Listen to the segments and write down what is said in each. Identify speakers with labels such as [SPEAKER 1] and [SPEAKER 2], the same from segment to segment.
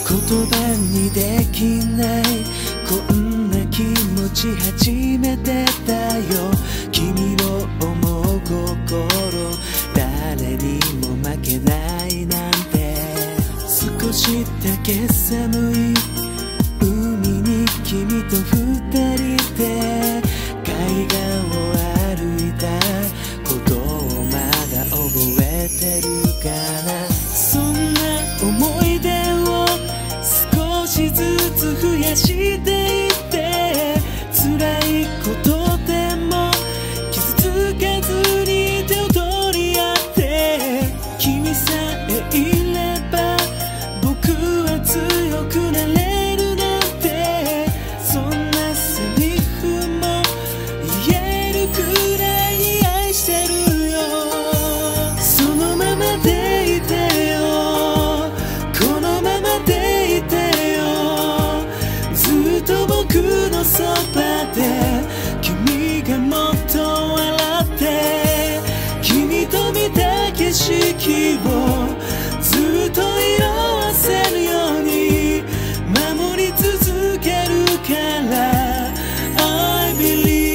[SPEAKER 1] 言葉にできないこんな気持ち初めてだよ。君を思う心誰にも負けないなんて。少しだけ寒い海に君と二人で海岸を歩いたことをまだ覚えてるかな。そんな思い出を少しずつ増やしていって辛いことでも傷つかずに手を取り合って君さえいれば僕は強くなれるなんてそんなセリフも言えるくらいに愛してるよ。そのままでいてよこのままでいてよずっと僕のそばで君がもっと笑って君と見た景色をずっと色あせるように守り続けるから I believe。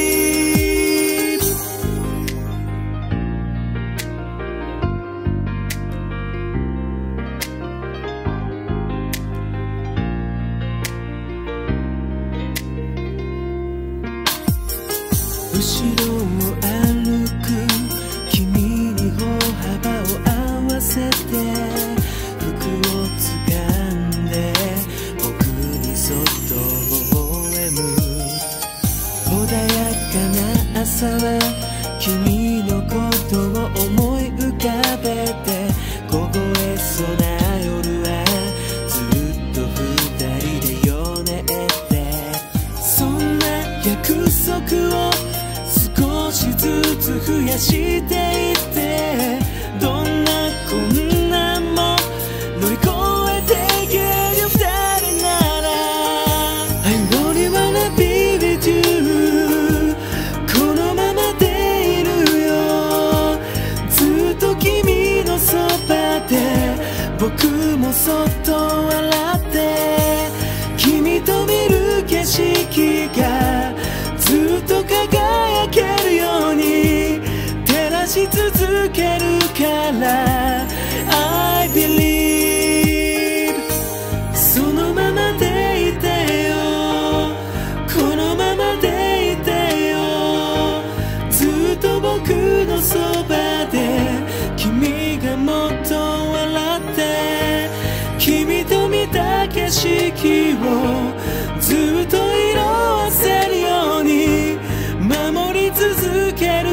[SPEAKER 1] 後ろを歩く君に歩幅を合わせて服を掴んで僕にそっと微笑む。穏やかな朝は君のことを思い浮かべて凍えそうな夜はずっと二人でよねってそんな約束を少しずつ増やしていってどんな困難も乗り越えていける二人なら I only wanna be with you このままでいるよずっと君のそばで僕もそっと笑って君と見る景色がずっと輝けるように照らし続けるから I believe。 そのままでいてよこのままでいてよずっと僕のそばで君がもっと笑って君と見た景色をずっと色あせるように守り続ける